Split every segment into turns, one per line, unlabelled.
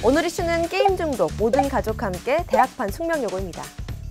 오늘 이슈는 게임 중독, 모든 가족 함께 대학판 숙명여고입니다.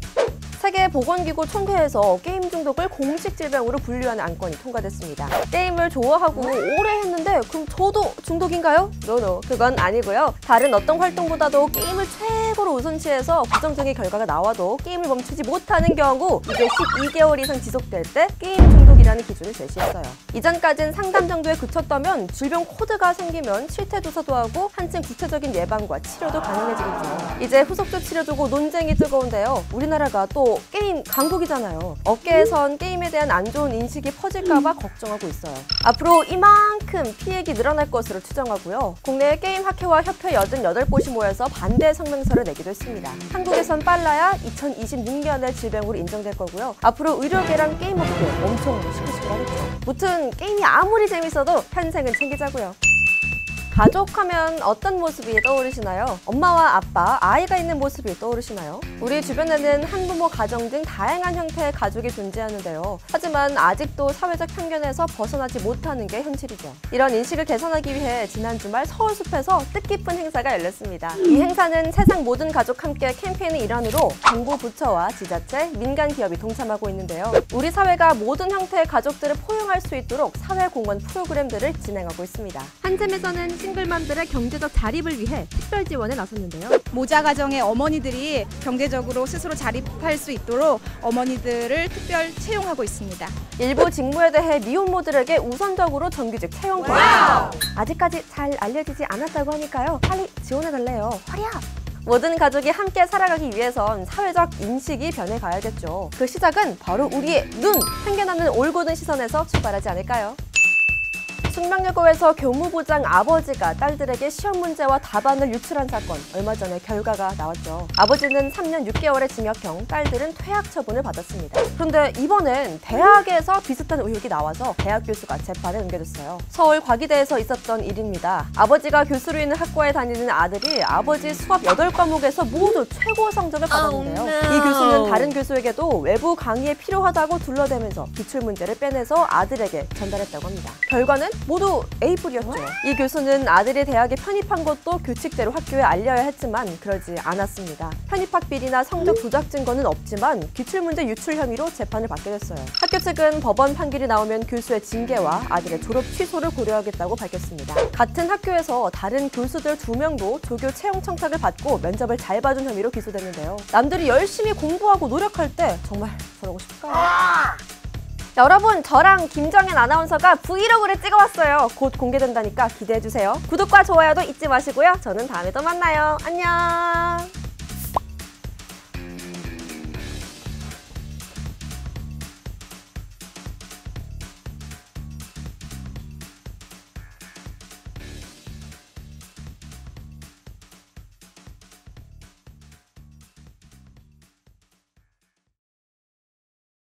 세계보건기구 총회에서 게임 중독을 공식 질병으로 분류하는 안건이 통과됐습니다. 게임을 좋아하고 오래 했는데 그럼 저도 중독인가요? 노노, 그건 아니고요. 다른 어떤 활동보다도 게임을 최고로 우선시해서 부정적인 결과가 나와도 게임을 멈추지 못하는 경우 이게 12개월 이상 지속될 때 게임 중독이라는 기준을 제시했어요. 이전까진 상담 정도에 그쳤다면 질병 코드가 생기면 실태조사도 하고 한층 구체적인 예방과 치료도 가능해지겠죠. 이제 후속조 치료 두고 논쟁이 뜨거운데요. 우리나라가 또 게임 강국이잖아요. 업계에선 게임에 대한 안 좋은 인식이 퍼질까봐 걱정하고 있어요. 앞으로 이만큼 피해액이 늘어날 것으로 추정하고요. 국내 게임 학회와 협회 88곳이 모여서 반대 성명서를 내기도 했습니다. 한국에선 빨라야 2026년에 질병으로 인정될 거고요. 앞으로 의료계랑 게임 업계 엄청 시끌시끌하겠죠. 무튼 게임이 아무리 재밌어도 평생은 챙기자고요. 가족하면 어떤 모습이 떠오르시나요? 엄마와 아빠, 아이가 있는 모습이 떠오르시나요? 우리 주변에는 한부모 가정 등 다양한 형태의 가족이 존재하는데요. 하지만 아직도 사회적 편견에서 벗어나지 못하는 게 현실이죠. 이런 인식을 개선하기 위해 지난 주말 서울숲에서 뜻깊은 행사가 열렸습니다. 이 행사는 세상 모든 가족 함께 캠페인의 일환으로 정부 부처와 지자체, 민간 기업이 동참하고 있는데요. 우리 사회가 모든 형태의 가족들을 포용할 수 있도록 사회공헌 프로그램들을 진행하고 있습니다. 한샘에서는 싱글맘들의 경제적 자립을 위해 특별 지원에 나섰는데요.
모자 가정의 어머니들이 경제적으로 스스로 자립할 수 있도록 어머니들을 특별 채용하고 있습니다.
일부 직무에 대해 미혼모들에게 우선적으로 정규직 채용 계획입니다. 아직까지 잘 알려지지 않았다고 하니까요. 빨리 지원해달래요. 화려! 모든 가족이 함께 살아가기 위해선 사회적 인식이 변해가야겠죠. 그 시작은 바로 우리의 눈! 편견하는 올곧은 시선에서 출발하지 않을까요? 숙명여고에서 교무부장 아버지가 딸들에게 시험 문제와 답안을 유출한 사건, 얼마 전에 결과가 나왔죠. 아버지는 3년 6개월의 징역형, 딸들은 퇴학 처분을 받았습니다. 그런데 이번엔 대학에서 비슷한 의혹이 나와서 대학 교수가 재판에 응겨졌어요. 서울 과기대에서 있었던 일입니다. 아버지가 교수로 있는 학과에 다니는 아들이 아버지 수업 8과목에서 모두 최고 성적을 받았는데요. 이 교수는 다른 교수에게도 외부 강의에 필요하다고 둘러대면서 기출문제를 빼내서 아들에게 전달했다고 합니다. 결과는 모두 A뿔이었죠. 이 교수는 아들이 대학에 편입한 것도 규칙대로 학교에 알려야 했지만 그러지 않았습니다. 편입학 비리나 성적 조작 증거는 없지만 기출문제 유출 혐의로 재판을 받게 됐어요. 학교 측은 법원 판결이 나오면 교수의 징계와 아들의 졸업 취소를 고려하겠다고 밝혔습니다. 같은 학교에서 다른 교수들 2명도 조교 채용 청탁을 받고 면접을 잘 봐준 혐의로 기소됐는데요. 남들이 열심히 공부하고 노력할 때 정말 저러고 싶을까요? 여러분, 저랑 김정현 아나운서가 브이로그를 찍어왔어요. 곧 공개된다니까 기대해주세요. 구독과 좋아요도 잊지 마시고요. 저는 다음에 또 만나요. 안녕.